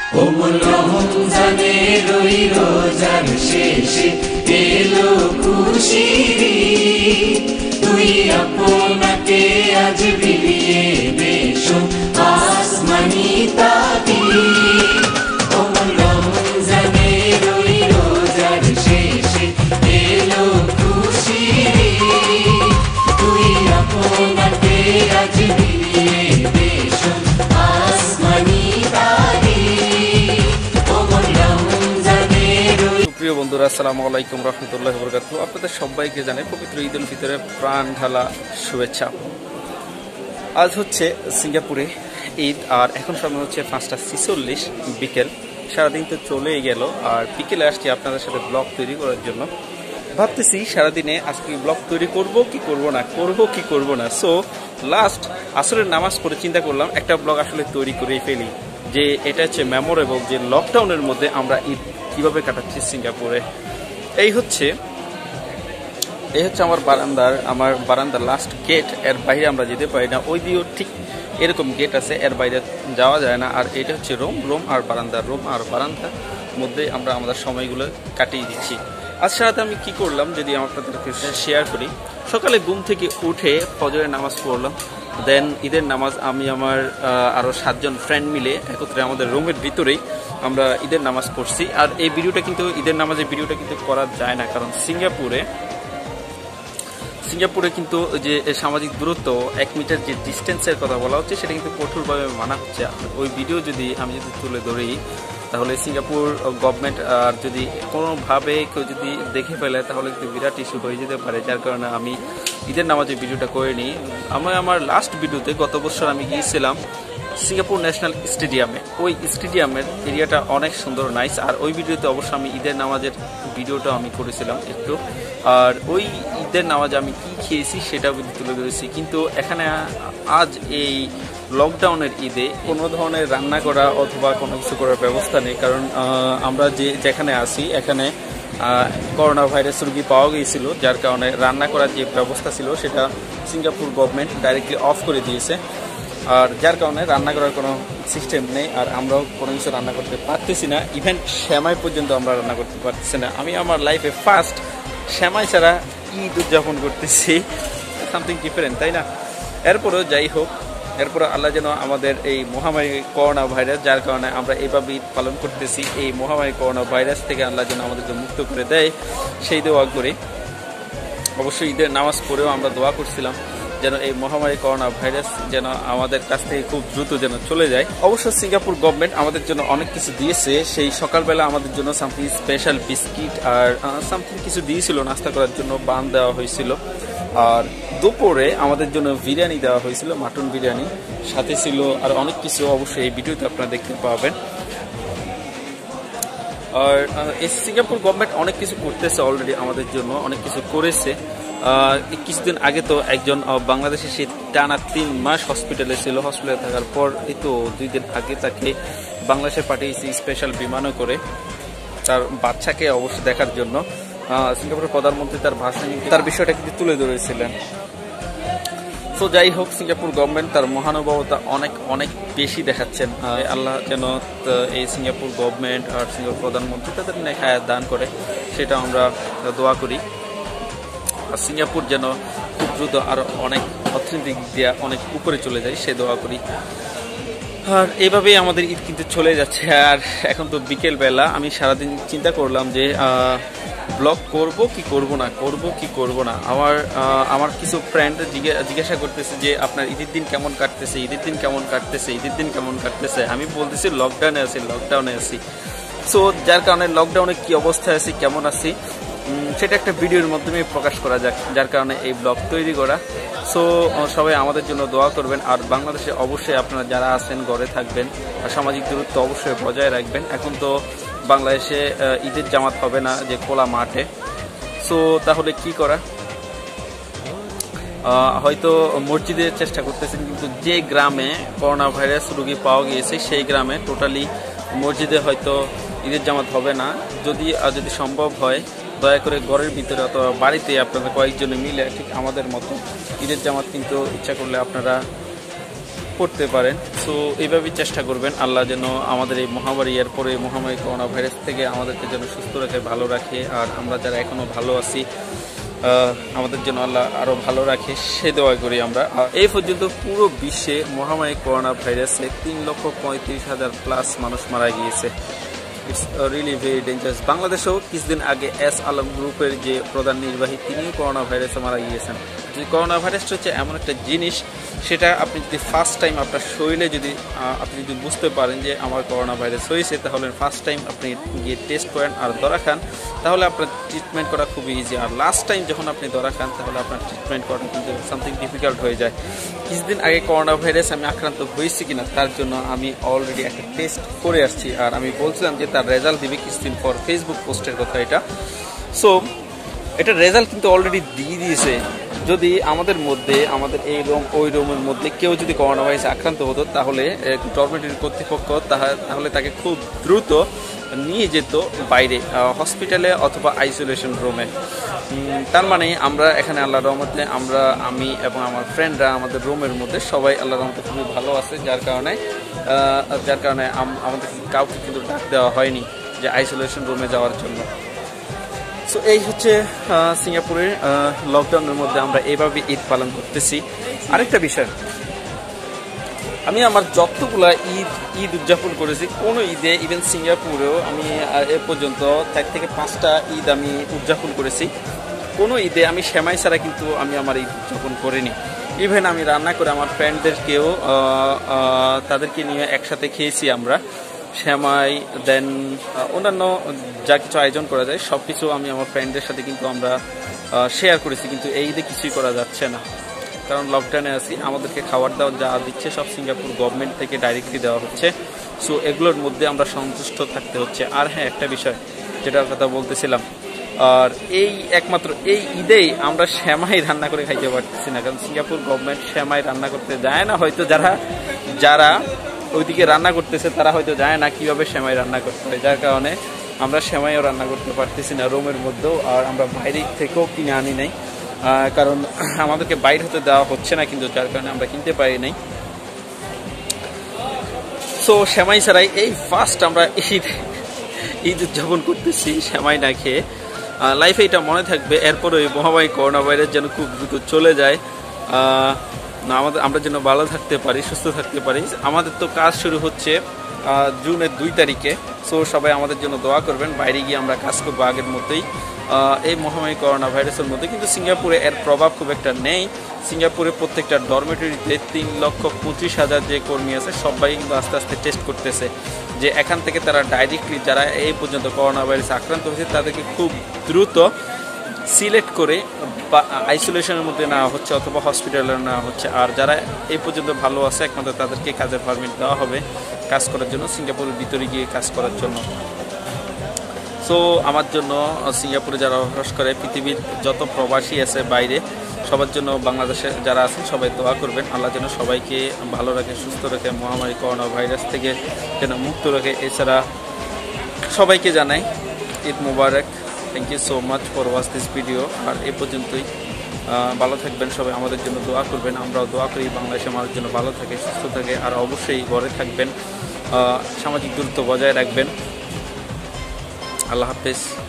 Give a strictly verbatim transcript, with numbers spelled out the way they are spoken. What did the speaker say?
ওমল রমজানের ওই রোজার শেষে এলো খুশির ঈদ, তুই আপনাকে আজ বিলিয়ে দে শোন আসমানি তাকিদ। ওমল রমজানের ওই রোজার শেষে এলো খুশির ঈদ, তুই আপনাকে আজ বিলিয়ে দে শোন আসমানি তাকিদ। ওমল রমজানের ওই। প্রিয় বন্ধুরা, আসসালামু আলাইকুম রহমতুল্লাহি ওয়া বারাকাতুহু। আপনাদের সবাইকে জানাই পবিত্র ঈদ উল ফিতরের প্রাণ ঢালা শুভেচ্ছা। আজ হচ্ছে সিঙ্গাপুরে ঈদ, আর এখন সময় হচ্ছে পাঁচটা ছিচল্লিশ বিকেল। সারাদিন তো চলেই গেল, আর বিকেলে আসছি আপনাদের সাথে ব্লগ তৈরি করার জন্য। ভাবতেছি সারাদিনে আজকে ব্লগ তৈরি করব কি করব না, করব কি করব না। সো লাস্ট আসরের নামাজ পড়ে চিন্তা করলাম একটা ব্লগ আসলে তৈরি করেই ফেলি, যে এটা হচ্ছে মেমোরেবল, যে লকডাউনের মধ্যে আমরা ঈদ কিভাবে কাটাচ্ছি সিঙ্গাপুরে। এই হচ্ছে এই হচ্ছে আমার বারান্দার আমার বারান্দার লাস্ট গেট। এর বাইরে আমরা যেতে পারি না, ওই দিয়েও ঠিক এরকম গেট আছে, এর বাইরে যাওয়া যায় না। আর এটা হচ্ছে রুম রুম আর বারান্দা, রুম আর বারান্দার মধ্যে আমরা আমাদের সময়গুলো কাটিয়ে দিচ্ছি। আজ সারাতে আমি কি করলাম যদি আপনাদেরকে শেয়ার করি। সকালে ঘুম থেকে উঠে ফজরের নামাজ পড়লাম, দেন ঈদের নামাজ আমি আমার আরও সাতজন ফ্রেন্ড মিলে একত্রে আমাদের রুমের ভিতরেই আমরা ঈদের নামাজ পড়ছি। আর এই ভিডিওটা কিন্তু ঈদের নামাজের ভিডিওটা কিন্তু করা যায় না, কারণ সিঙ্গাপুরে সিঙ্গাপুরে কিন্তু যে সামাজিক দূরত্ব এক মিটার যে ডিস্টেন্সের কথা বলা হচ্ছে সেটা কিন্তু কঠোরভাবে মানা হচ্ছে। ওই ভিডিও যদি আমি যদি তুলে ধরি তাহলে সিঙ্গাপুর গভর্নমেন্ট আর যদি কোনোভাবে কেউ যদি দেখে ফেলে তাহলে কিন্তু বিরাট ইস্যু হয়ে যেতে পারে। যার কারণে আমি ঈদের নামাজের ভিডিওটা করে নিই। আমি আমার লাস্ট ভিডিওতে গত বছর আমি গিয়েছিলাম সিঙ্গাপুর ন্যাশনাল স্টেডিয়ামে। ওই স্টেডিয়ামের এরিয়াটা অনেক সুন্দর, নাইস। আর ওই ভিডিওতে অবশ্য আমি ঈদের নামাজের ভিডিওটা আমি করেছিলাম একটু, আর ওই ঈদের নামাজে আমি কি খেয়েছি সেটাও কিন্তু তুলে ধরেছি। কিন্তু এখানে আজ এই লকডাউনের ঈদে কোনো ধরনের রান্না করা অথবা কোনো কিছু করার ব্যবস্থা নেই, কারণ আমরা যে যেখানে আসি এখানে করোনা ভাইরাস রোগী পাওয়া গিয়েছিল, যার কারণে রান্না করার যে ব্যবস্থা ছিল সেটা সিঙ্গাপুর গভর্নমেন্ট ডাইরেক্টলি অফ করে দিয়েছে। আর যার কারণে রান্না করার কোনো সিস্টেম নেই, আর আমরাও কোনো কিছু রান্না করতে পারতেছি না। ইভেন শ্যামাই পর্যন্ত আমরা রান্না করতে পারতেছি না। আমি আমার লাইফে ফার্স্ট শ্যামাই ছাড়া ঈদ উদযাপন করতেছি, সামথিং ডিফারেন্ট, তাই না? এরপরেও যাই হোক, এরপরে আল্লাহ যেন আমাদের এই মহামারী করোনা ভাইরাস, যার কারণে আমরা এইভাবে ঈদ পালন করতেছি, এই মহামারী করোনা ভাইরাস থেকে আল্লাহ যেন আমাদেরকে মুক্ত করে দেয় সেই দোয়া করি। অবশ্যই ঈদের নামাজ পড়েও আমরা দোয়া করছিলাম যেন এই মহামারী করোনা ভাইরাস যেন আমাদের কাছ থেকে খুব দ্রুত যেন চলে যায়। অবশ্য সিঙ্গাপুর গভর্নমেন্ট আমাদের জন্য অনেক কিছু দিয়েছে। সেই সকালবেলা আমাদের জন্য সামথিং স্পেশাল বিস্কিট আর সামথিং কিছু দিয়েছিল নাস্তা করার জন্য, বান দেওয়া হয়েছিল। আর দুপুরে আমাদের জন্য বিরিয়ানি দেওয়া হয়েছিল, মাটন বিরিয়ানি, সাথে ছিল আর অনেক কিছু। অবশ্যই এই ভিডিওতে আপনারা দেখতে পাবেন। আর এই সিঙ্গাপুর গভর্নমেন্ট অনেক কিছু করতেছে, অলরেডি আমাদের জন্য অনেক কিছু করেছে। কিছুদিন আগে তো একজন বাংলাদেশে সে টানা তিন মাস হসপিটালে ছিল। হসপিটালে থাকার পর এই তো দুই দিন আগে তাকে বাংলাদেশে পাঠিয়েছি স্পেশাল বিমানও করে তার বাচ্চাকে অবশ্যই দেখার জন্য। সিঙ্গাপুরের প্রধানমন্ত্রী তার ভাষণে তার বিষয়টা কিন্তু তুলে ধরেছিলেন। তো যাই হোক, সিঙ্গাপুর গভর্নমেন্ট তার মহানুভবতা অনেক অনেক বেশি দেখাচ্ছেন। আল্লাহ যেন এই সিঙ্গাপুর গভর্নমেন্ট আর সিঙ্গাপুর প্রধানমন্ত্রী তাদের নেখায়াত দান করে, সেটা আমরা দোয়া করি। আর সিঙ্গাপুর যেন খুব দ্রুত আরো অনেক অর্থনৈতিক দিয়ে অনেক উপরে চলে যায় সে দোয়া করি। আর এইভাবেই আমাদের ঈদ কিন্তু চলে যাচ্ছে। আর এখন তো বিকেল বেলা, আমি সারাদিন চিন্তা করলাম যে ব্লগ করব কি করব না, করব কি করব না। আমার আমার কিছু ফ্রেন্ড জিজ্ঞাসা করতেছে যে আপনার ঈদের দিন কেমন কাটতেছে, ঈদের দিন কেমন কাটতেছে, ঈদের দিন কেমন কাটতেছে। আমি বলতেছি লকডাউনে আছি, লকডাউনে আছি। সো যার কারণে লকডাউনে কি অবস্থায় আছি, কেমন আছি, সেটা একটা ভিডিওর মাধ্যমে প্রকাশ করা যাক, যার কারণে এই ব্লগ তৈরি করা। সো সবাই আমাদের জন্য দোয়া করবেন। আর বাংলাদেশে অবশ্যই আপনারা যারা আছেন ঘরে থাকবেন, আর সামাজিক দূরত্ব অবশ্যই বজায় রাখবেন। এখন তো বাংলাদেশে ঈদের জামাত হবে না যে খোলা মাঠে, সো তাহলে কি করা, হয়তো মসজিদে চেষ্টা করতেছেন, কিন্তু যে গ্রামে করোনা ভাইরাস রোগী পাওয়া গিয়েছে সেই গ্রামে টোটালি মসজিদে হয়তো ঈদের জামাত হবে না। যদি যদি সম্ভব হয় দয়া করে ঘরের ভিতরে অথবা বাড়িতে আপনারা কয়েকজনে মিলে ঠিক আমাদের মতো ঈদের জামাত কিন্তু ইচ্ছা করলে আপনারা পড়তে পারেন। সো এইভাবেই চেষ্টা করবেন আল্লাহ যেন আমাদের এই মহামারী এর পরে মহামারী করোনা ভাইরাস থেকে আমাদেরকে যেন সুস্থ রাখে, ভালো রাখে, আর আমরা যারা এখনও ভালো আছি আমাদের জন্য আল্লাহ আরও ভালো রাখে সে দোয়া করি আমরা। এই পর্যন্ত পুরো বিশ্বে মহামারী করোনা ভাইরাসে তিন লক্ষ পঁয়ত্রিশ হাজার প্লাস মানুষ মারা গিয়েছে। It's really very dangerous. বাংলাদেশেও কিছুদিন আগে এস আলম গ্রুপের যে প্রধান নির্বাহী তিনিও করোনা ভাইরাসে মারা গিয়েছেন। যে করোনা ভাইরাসটা হচ্ছে এমন একটা জিনিস, সেটা আপনি যদি ফার্স্ট টাইম আপনার শরীরে যদি আপনি যদি বুঝতে পারেন যে আমার করোনা ভাইরাস হয়েছে, তাহলে ফার্স্ট টাইম আপনি গিয়ে টেস্ট করেন আর ধরা খান, তাহলে আপনার ট্রিটমেন্ট করা খুবই ইজি। আর লাস্ট টাইম যখন আপনি ধরা খান তাহলে আপনার ট্রিটমেন্ট করা কিন্তু সামথিং ডিফিকাল্ট হয়ে যায়। কিছুদিন আগে করোনা ভাইরাস আমি আক্রান্ত হয়েছি কিনা তার জন্য আমি অলরেডি একটা টেস্ট করে আসছি, আর আমি বলছিলাম যে তার রেজাল্ট দিবে কিছুদিন পর, ফেসবুক পোস্টের কথা এটা। সো এটা রেজাল্ট কিন্তু অলরেডি দিয়ে দিয়েছে। যদি আমাদের মধ্যে আমাদের এই রুম ওই রুমের মধ্যে কেউ যদি করোনা ভাইরাসে আক্রান্ত হতো, তাহলে ডরমেটরি কর্তৃপক্ষ তাহলে তাকে খুব দ্রুত নিয়ে যেত বাইরে হসপিটালে অথবা আইসোলেশন রুমে। তার মানে আমরা এখানে আল্লাহর রহমতে আমরা আমি এবং আমার ফ্রেন্ডরা আমাদের রুমের মধ্যে সবাই আল্লাহর রহমতে খুবই ভালো আছে, যার কারণে যার কারণে আমাদের কাউকে কিন্তু ডাক দেওয়া হয়নি যে আইসোলেশন রুমে যাওয়ার জন্য। সো এই হচ্ছে সিঙ্গাপুরের লকডাউনের মধ্যে আমরা এইভাবে ঈদ পালন করতেছি। আরেকটা বিষয়, আমি আমার যতগুলা ঈদ ঈদ উদযাপন করেছি, কোনো ঈদে ইভেন সিঙ্গাপুরেও আমি এ পর্যন্ত চার থেকে পাঁচটা ঈদ আমি উদযাপন করেছি, কোনো ঈদে আমি সেমাই ছাড়া কিন্তু আমি আমার ঈদ উদযাপন করিনি। ইভেন আমি রান্না করে আমার ফ্রেন্ডদেরকেও তাদেরকে নিয়ে একসাথে খেয়েছি আমরা সেমাই, দেন অন্যান্য যা কিছু আয়োজন করা যায় সব কিছু আমি আমার ফ্রেন্ডদের সাথে কিন্তু আমরা শেয়ার করেছি। কিন্তু এই ঈদে কিছুই করা যাচ্ছে না, কারণ লকডাউনে আছি। আমাদেরকে খাবার দাবার যা দিচ্ছে সব সিঙ্গাপুর গভর্নমেন্ট থেকে ডাইরেক্টলি দেওয়া হচ্ছে। সো এগুলোর মধ্যে আমরা সন্তুষ্ট থাকতে হচ্ছে। আর হ্যাঁ, একটা বিষয় যেটার কথা বলতেছিলাম, আর এই একমাত্র এই ঈদেই আমরা সেমাই রান্না করে খাইতে পারতেছি না, কারণ সিঙ্গাপুর গভর্নমেন্ট সেমাই রান্না করতে যায় না। হয়তো যারা যারা ওইদিকে রান্না করতেছে তারা হয়তো যায় না কিভাবে সেমাই রান্না করতে হয়, যার কারণে আমরা সেমাইও রান্না করতে পারতেছি না রুমের মধ্যেও। আর আমরা বাইরে থেকেও কিনে আনি নাই, কারণ আমাদেরকে বাইরে হতে দেওয়া হচ্ছে না, কিন্তু যার কারণে আমরা কিনতে পারি নাই। সো সেমাই ছাড়াই এই ফার্স্ট আমরা ঈদ ঈদ উদযাপন করতেছি সেমাই না খেয়ে। লাইফে এটা মনে থাকবে, এরপরে ওই মহামারী করোনা ভাইরাস যেন খুব দ্রুত চলে যায়, আমাদের আমরা যেন ভালো থাকতে পারি, সুস্থ থাকতে পারি। আমাদের তো কাজ শুরু হচ্ছে জুনের দুই তারিখে। সো সবাই আমাদের জন্য দোয়া করবেন। বাইরে গিয়ে আমরা কাজ করবো আগের মতোই এই মহামারী করোনা ভাইরাসের মধ্যে। কিন্তু সিঙ্গাপুরে এর প্রভাব খুব একটা নেই। সিঙ্গাপুরে প্রত্যেকটা ডরমেটরিতে তিন লক্ষ পঁচিশ হাজার যে কর্মী আছে সবাই কিন্তু আস্তে আস্তে টেস্ট করতেছে, যে এখান থেকে তারা ডাইরেক্টলি যারা এই পর্যন্ত করোনা ভাইরাসে আক্রান্ত হয়েছে তাদেরকে খুব দ্রুত সিলেক্ট করে বা আইসোলেশনের মধ্যে নেওয়া হচ্ছে অথবা হসপিটালে নেওয়া হচ্ছে। আর যারা এই পর্যন্ত ভালো আছে একমাত্র তাদেরকে কাজের পারমিট দেওয়া হবে কাজ করার জন্য, সিঙ্গাপুরের ভিতরে গিয়ে কাজ করার জন্য। সো আমার জন্য সিঙ্গাপুরে যারা বসবাস করে, পৃথিবীর যত প্রবাসী আছে বাইরে, সবার জন্য বাংলাদেশে যারা আছেন সবাই দোয়া করবেন আল্লাহ যেন সবাইকে ভালো রাখে, সুস্থ রাখে, মহামারী করোনা ভাইরাস থেকে যেন মুক্ত রাখে। এছাড়া সবাইকে জানাই ঈদ মুবারক। Thank you so much for watch this video. আর এ পর্যন্তই, ভালো থাকবেন সবাই, আমাদের জন্য দোয়া করবেন। আমরাও দোয়া করি বাংলাদেশে আমাদের জন্য ভালো থাকে, সুস্থ থাকে। আর অবশ্যই ঘরে থাকবেন, সামাজিক দূরত্ব বজায় রাখবেন। আল্লাহ হাফেজ।